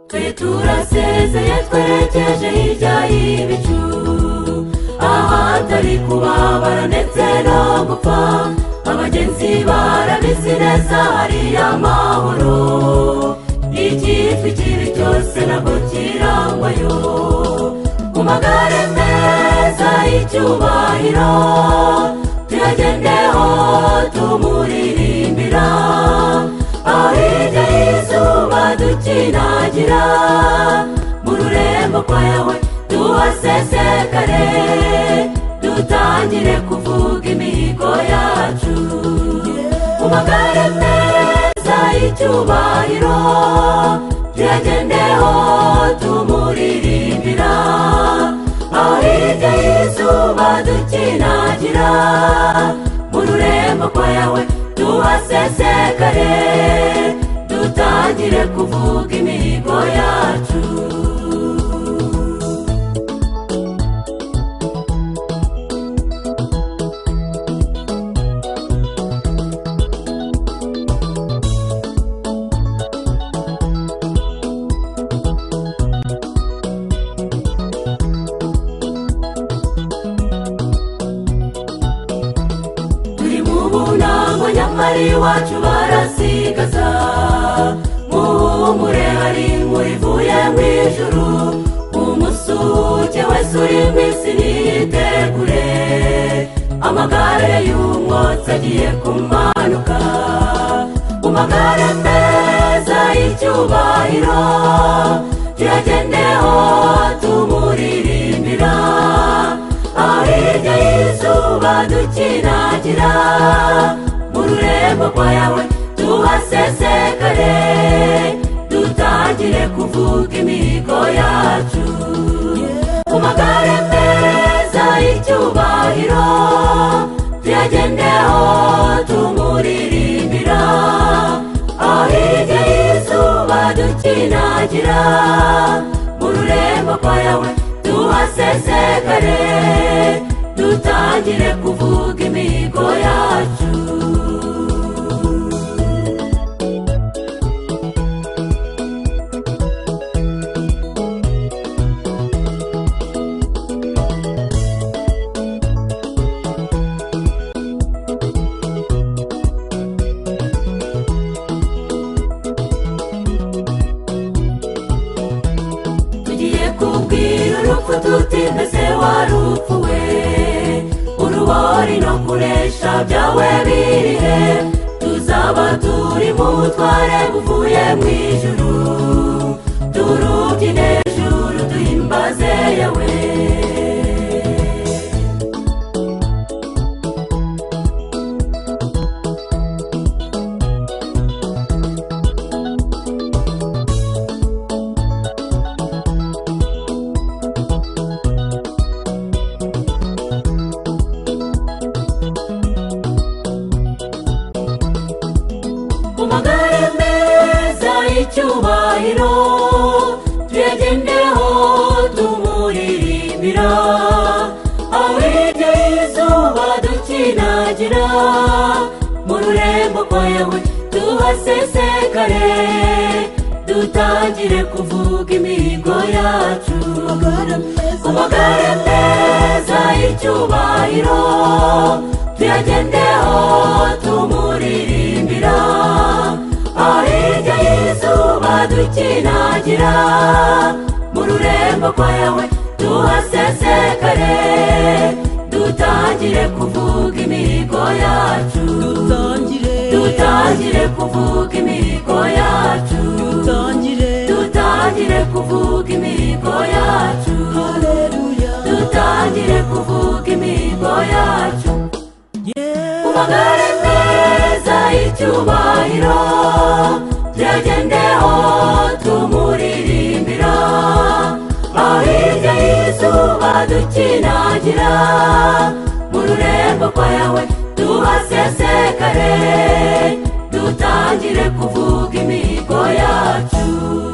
twe turasezeye twerekeje hirya y'ibicu ahatari kubabara ndetse no gupfa abagenzi barabizi neza hariyo amahoro icyitwa ikibi cyose ntabwo kirangwayo ku magare meza y'icyubahiro tuyagendeho tumuririmbira aho hirya y'izuba dukinagira mu rurembo kwa yawe tuhasesekare dutangire kuvuga imihigo yacu ku magare meza y'icyubahiro tuyagendeho tumuririmbira aho hirya y'izuba dukinagira mu rurembo kwa yawe tuhasesekare dutangire kuvuga imihigo yacu nyamari wacu barasigaza muhumure hari inkuru ivuye mu ijuru umusuke wese uri mu isi niyitegure amagare y'umwotsi agiye kumanuka ku magare meza y'icyubahiro tuyagendeho tumuririmbira aho hirya y'izuba dukinagira mu rurembo kwa yawe tuhasesekare dutangire kuvuga imihigo yacu ku magare meza y'icyubahiro tuyagendeho tumuririmbira aho hirya y'izuba dukinagira mu rurembo kwa yawe tuhasesekare dutangire kuvuga imihigo yacu tuti mbese warupfuwe urubori no kuresha byawe birihe tuzaba turi mu butware buvuye mu ijuru turubyine ijuru duhimbaze yawe magare meza y'icyubahiro tuyagendeho tumuririmbira aho hirya y'izuba dukinagira mu rurembo kwa yawe tuhasesekare dutangire kuvuga imihigo yacu ku magare meza y'icyubahiro tuyagendeho tumuririmbira aho hirya y'izuba dukinagira mu rurembo kwa yawe tuhasesekare dutangire kuvuga imihigo yacu dutangire kuvuga imihigo yacu dutangire kuvuga imihigo yacu dutangire kuvuga imihigo yacu ku magare meza y'icyubahiro tuyagendeho tumuririmbira aho hirya y'izuba dukinagira mu rurembo kwa yawe tuhasesekare dutangire kuvuga imihigo yacu